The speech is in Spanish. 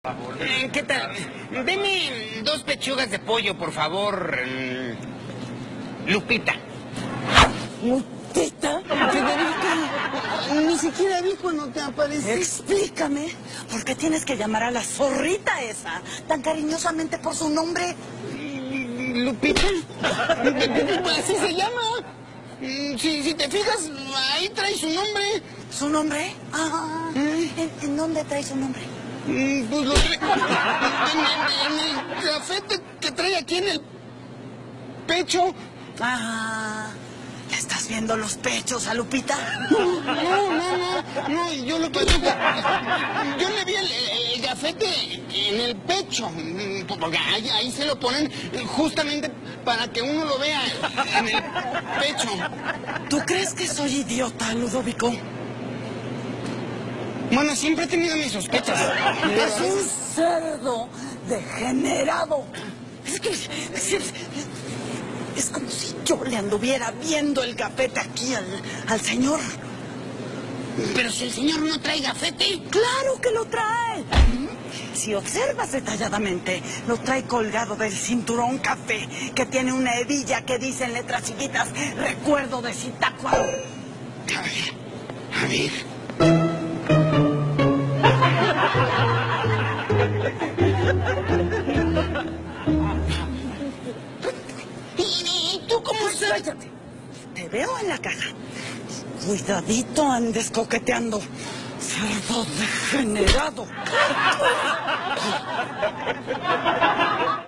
¿Qué tal? Deme 2 pechugas de pollo, por favor. Lupita. ¿Lupita? Federica, ni siquiera vi cuando te aparecí. Explícame, ¿por qué tienes que llamar a la zorrita esa tan cariñosamente por su nombre? ¿Lupita? Así se llama. Si te fijas, ahí trae su nombre. ¿Su nombre? Ah, ¿en dónde trae su nombre? Pues lo trae en el gafete que trae aquí en el pecho. Ah, ¿le estás viendo los pechos a Lupita? No, yo lo que yo le vi el gafete en el pecho, porque ahí se lo ponen justamente para que uno lo vea en el pecho. ¿Tú crees que soy idiota, Ludovico? Bueno, siempre he tenido mis sospechas. Es un cerdo degenerado. Es como si yo le anduviera viendo el gafete aquí al señor. Pero si el señor no trae gafete. ¡Claro que lo trae! Si observas detalladamente, lo trae colgado del cinturón café, que tiene una hebilla que dice en letras chiquitas, recuerdo de Zitácuaro. A ver. ¿Y tú cómo sabes? Cállate. Te veo en la caja. Cuidadito andes coqueteando. Cerdo degenerado.